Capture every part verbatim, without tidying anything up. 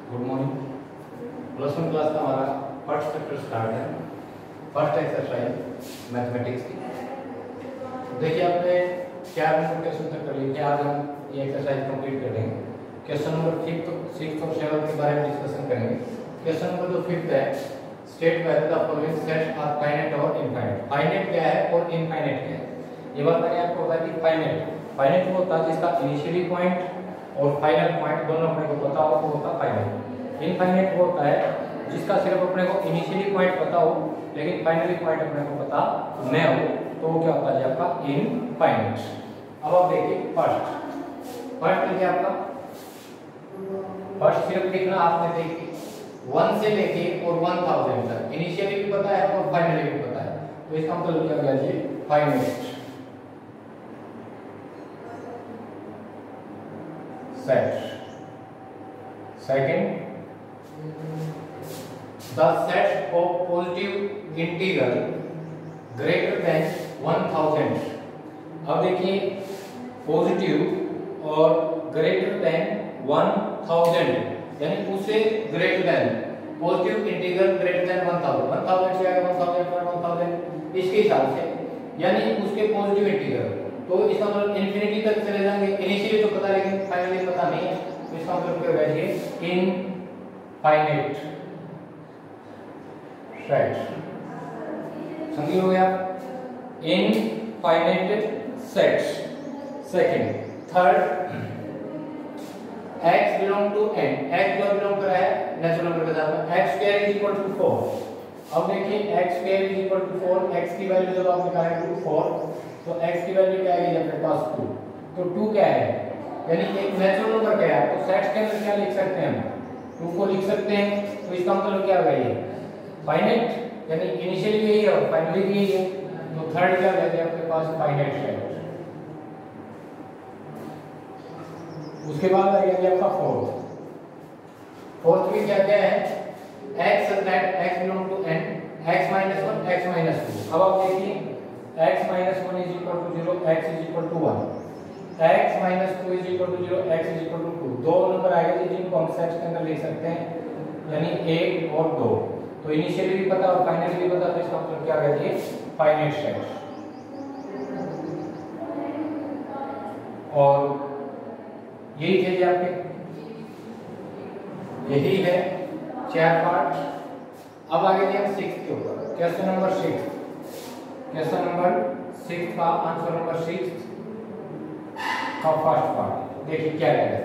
Good morning. Plus one class का हमारा first chapter start है, फर्स्ट एक्सरसाइज मैथमेटिक्स की। देखिए आपने चार नंबर क्वेश्चन तक कर लिए, आज हम ये एक्सरसाइज कंप्लीट कर देंगे। क्वेश्चन नंबर फिफ्थ सिक्स और सेवन के बारे में डिस्कशन करेंगे। क्वेश्चन नंबर जो फिफ्थ है, state whether the following sets are finite और इनफाइनाइट। फाइनाइट क्या है और इनफाइनाइट क्या है, ये बात मैंने आपको बताई कि फाइनाइट फाइनाइट वो होता है जिसका इनिशियली पॉइंट और फाइनल पॉइंट दोनों अपने को पता हो, वो होता है फाइनाइट। इनफाइनाइट वो होता है जिसका सिर्फ अपने को इनिशियली पॉइंट पता हो लेकिन फाइनली पॉइंट अपने को पता न हो, तो वो क्या होता है आपका इनफाइनाइट। अब आप देखिए फर्स्ट फर्स्ट देखिए आपका फर्स्ट सिर्फ लिखना आपने देखिए वन से लेके और वन थाउजेंड तक इनिशियली भी पता है और फाइनली भी पता है, तो इसका मतलब क्या हो गया जी finite set. Second, the set of positive integral greater than one thousand. अब देखिए पॉजिटिव और ग्रेटर देन वन थाउजेंड यानी उससे greater than positive integral greater than one thousand one thousand से आगे वन थाउजेंड वन थाउजेंड इसके हिसाब से यानी उसके पॉजिटिव इंटीग्रल, तो इसका मतलब इंफिनिटी तक चले जाएंगे। इनिशियली तो पता लेकिन फाइनली पता नहीं है, तो इसका मतलब क्या होगा ये इनफाइनाइट सेट। समझिए हो गया infinite sets. Second third x belong to n, x जो बिलोंग कर रहा है नेचुरल नंबर के साथ में x square is equal to four. अब देखिए x square is equal to four, x की वैल्यू जब आप निकालेंगे फोर तो x की वैल्यू क्या आएगी अपने पास टू, तो टू क्या है यानी एक नेचुरल नंबर क्या है, तो सेट्स के अंदर क्या लिख सकते हैं हम टू को लिख सकते हैं, तो इसका मतलब क्या होगा ये फाइनाइट यानी इनिशियली यही है और फाइनली भी यही है, तो थर्ड क्या है आपके पास फाइनाइट सेट। उसके बाद आएगा आपका फोर्थ फोर्थ में क्या क्या है x that x belong to n x minus one x minus two. अब आप देखिए x minus one is equal to zero, x is equal to one, x minus two is equal to zero, x is equal to two. दो नंबर आएगा जिनको हम sets के अंदर लिख सकते हैं यानी एक और दो, तो इनिशियली भी पता और फाइनली भी पता, तो इसका मतलब क्या है ये फाइनाइट सेट। और यही थे आपके, यही है चार पार्ट। अब आगे हम सिक्स के ऊपर question number six question number six का आंसर नंबर सिक्स का फर्स्ट पार्ट देखिए क्या है।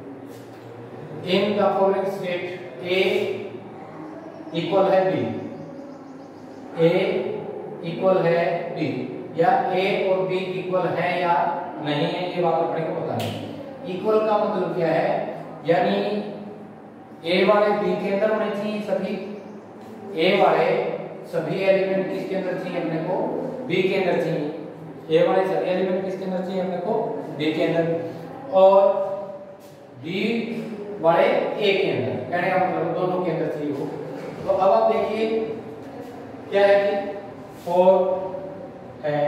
In the following state A equal है बी, ए इक्वल है बी, या ए और बी इक्वल है या नहीं है ये बात अपने को पता नहीं। इक्वल का मतलब क्या है यानी ए वाले बी के अंदर होने चाहिए सभी, ए वाले सभी एलिमेंट किसके अंदर चाहिए अपने को बी के अंदर चाहिए, ए वाले सभी एलिमेंट किसके अंदर चाहिए अपने को बी के अंदर, और बी वाले ए के अंदर, कहने का मतलब दोनों के अंदर चाहिए हो। तो अब आप देखिए क्या है कि फोर है,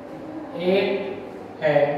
एट है,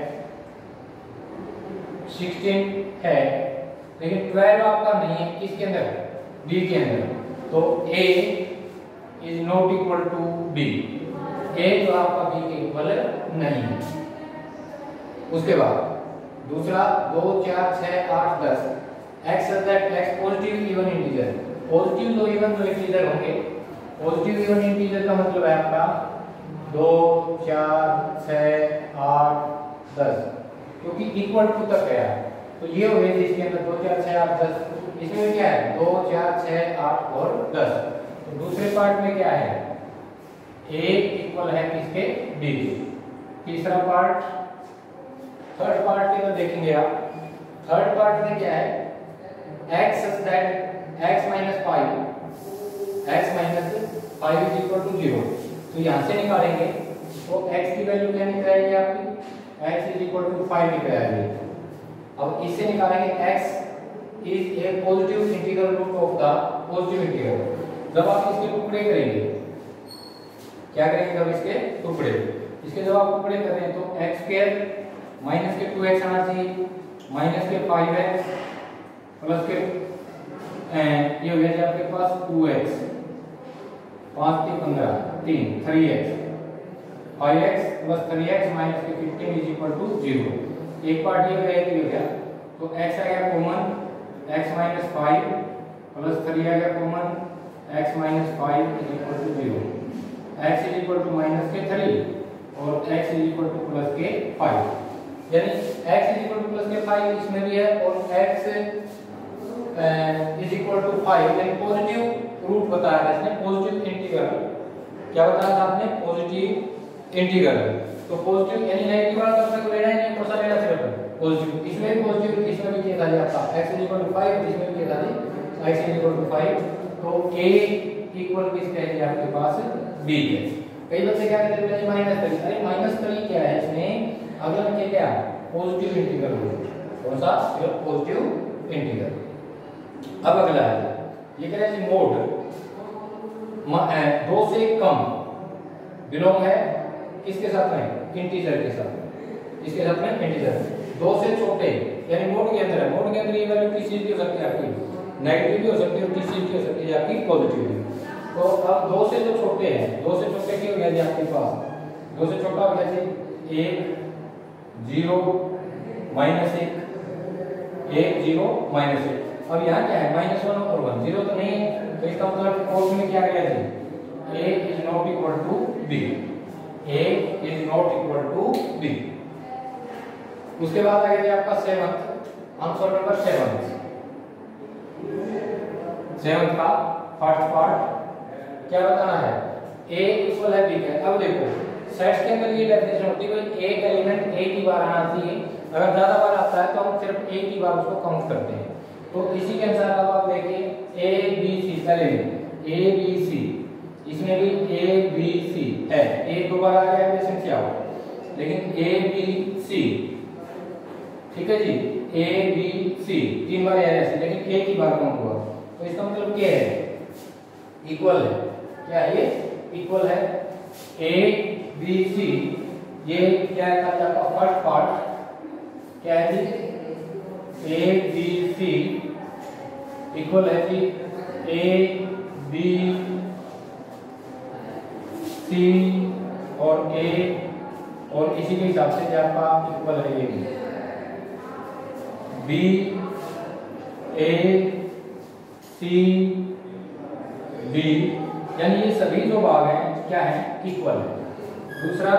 सिक्सटीन है, लेकिन ट्वेल्व आपका नहीं है किसके अंदर बी के अंदर, तो a is not equal to b, a जो आपका b के इक्वल नहीं है। उसके बाद दूसरा दो चार छह आठ दस x that x positive even integer, positive दो इवन दो इंटीजर होंगे, पॉजिटिव इवन इंटीजर का मतलब है आपका दो चार छह आठ दस, क्योंकि इक्वल टू तक गया है, तो ये हो गया इसके अंदर दो चार छह आठ दस, इसमें क्या है दो चार छह आठ और दस। तो दूसरे पार्ट में क्या है a इक्वल है किसके b के। तीसरा पार्ट थर्ड पार्ट के अंदर देखेंगे आप, थर्ड पार्ट में क्या है x that x minus five x minus five is equal to zero, तो यहां से निकालेंगे तो x की वैल्यू क्या निकल आएगी आपकी x is equal to five निकल आएगी। अब इससे निकालेंगे x is a positive integral root of the positive integral। जब आप इसके टुकड़े करेंगे क्या करेंगे, जब इसके टुकड़े इसके जब आप टुकड़े कर रहे हैं तो x स्क्वायर माइनस के टू एक्स आना चाहिए, माइनस के फाइव एक्स प्लस के एंड ये हो गया जी आपके पास टू एक्स, पाँच के पंद्रह, तीन, three x, five x plus three x minus के fifteen is equal to zero. एक पार्ट ये हो गया, ये हो गया, तो x आ गया common, x minus five plus three आ गया common, x minus five is equal to zero, x is equal to minus के थ्री और x is equal to plus के फाइव, यानी x is equal to plus के five इसमें भी है और x is equal to five, यानी पॉजिटिव रूट बताया था इसने, पॉजिटिव इंटीग्रल। क्या बताया था आपने? Positive integral. तो पॉजिटिव यानी नेगेटिव वाला तो को लेना ही नहीं, कौन सा लेना सिर्फ पॉजिटिव। इसमें भी पॉजिटिव, इसमें भी किया था आपका x is equal to five, इसमें भी किया था x is equal to five. तो a इक्वल किसके है आपके पास? b है। कई बच्चे क्या कहते हैं माइनस थ्री, अरे माइनस थ्री क्या है इसमें? अगला में क्या पॉजिटिव इंटीग्रल होगा, कौन सा? सिर्फ पॉजिटिव इंटीग्रल। अब अगला है ये कह रहे हैं मोड दो से कम बिलोंग है किसके साथ में? इंटीजर के साथ। इसके साथ में इंटीजर। दो से छोटे यानी मोड के अंदर है, मोड के अंदर ये वैल्यू किसी भी हो सकती है, आपकी नेगेटिव भी हो सकती है और किसी भी हो सकती है आपकी पॉजिटिव भी। तो अब दो से जो छोटे हैं, दो से छोटे क्या हो गया जी आपके पास? दो से छोटा हो गया जी एक, जीरो, माइनस एक, एक, जीरो, माइनस एक। अब यहाँ क्या है? माइनस वन और वन, जीरो तो नहीं है, तो इसका मतलब कोड में क्या गया जी? a is not equal to b, a is not equal to b। उसके बाद आ गया आपका seventh answer, number seventh, seventh का फर्स्ट पार्ट क्या बताना है? a इक्वल है b का। अब देखो सेट्स के अंदर ये डेफिनेशन होती है भाई एक एलिमेंट एक ही बार आना चाहिए, अगर ज्यादा बार आता है तो हम सिर्फ एक ही बार उसको काउंट करते हैं। तो इसी के अनुसार अब आप देखिए a b c पहले a b c, इसमें भी a b c है, a दो बार आ गया है क्या हो, लेकिन a b c ठीक है जी, a b c तीन बार आया ऐसे, लेकिन एक ही बार काउंट हुआ। तो इसका मतलब क्या है? इक्वल है। क्या है ये? इक्वल है। a b c ये क्या है आपका फर्स्ट पार्ट क्या है जी? a b c इक्वल है जी a b c और a, और इसी के हिसाब से आपका इक्वल है ये b a c b, यानी ये सभी जो भाग हैं क्या है? इक्वल है। दूसरा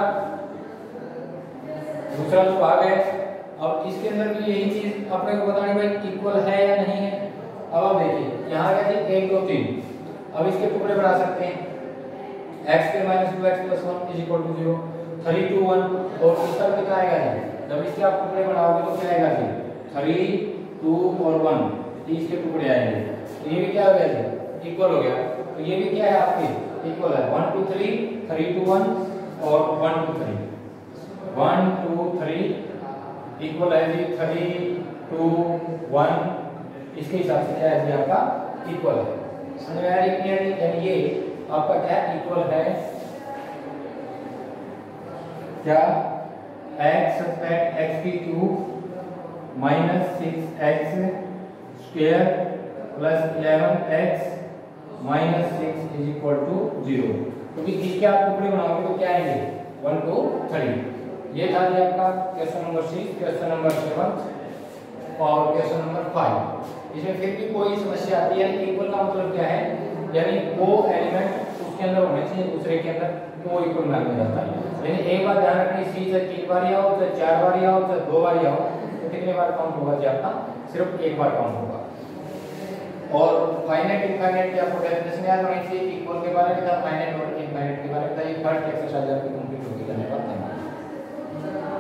दूसरा जो भाग है, अब इसके अंदर भी यही चीज अपने को बतानी भाई इक्वल है या नहीं है। अब आप देखिए यहाँ गया जी एक, दो, तीन, अब इसके टुकड़े बना सकते हैं, x के minus two x plus one is equal to zero, three two one, और इसका कितना आएगा जी? जब इसके आप टुकड़े बनाओगे तो क्या आएगा जी? थ्री टू और वन, तीस के टुकड़े आएंगे। तो ये भी क्या हो गया जी? इक्वल हो गया। तो ये भी क्या है आपके? इक्वल है। One two three, three two one और one two three, one two three equal है जी थ्री टू वन। इसके हिसाब से क्या है जी आपका? इक्वल है। समझ में आ रही है? यानी ये आपका क्या इक्वल है? क्या? x एट एक्स की cube minus six x square plus eleven x minus six is equal to zero. क्योंकि इसके आप टुकड़े बनाओगे तो क्या आएंगे? One two three. ये था जी आपका question number six, question number seven और क्वेश्चन नंबर फाइव। इसमें फिर भी कोई समस्या आती है, इक्वल का मतलब क्या है? यानी वो एलिमेंट उसके अंदर होने चाहिए, दूसरे के अंदर वो इक्वल माना जाता है। लेकिन एक बार ध्यान रखनी, सी से तीन बार आओ, चाहे चार बार आओ, चाहे दो बार आओ, तो कितने बार काउंट होगा जी आपका? सिर्फ एक बार काउंट होगा। और फाइनाइट इनफाइनाइट की आपको डेफिनेशन याद होनी चाहिए। इक्वल के बारे में था, फाइनाइट और इनफाइनाइट के बारे में था। ये फर्स्ट एक्सरसाइज आपकी कंप्लीट होगी। धन्यवाद।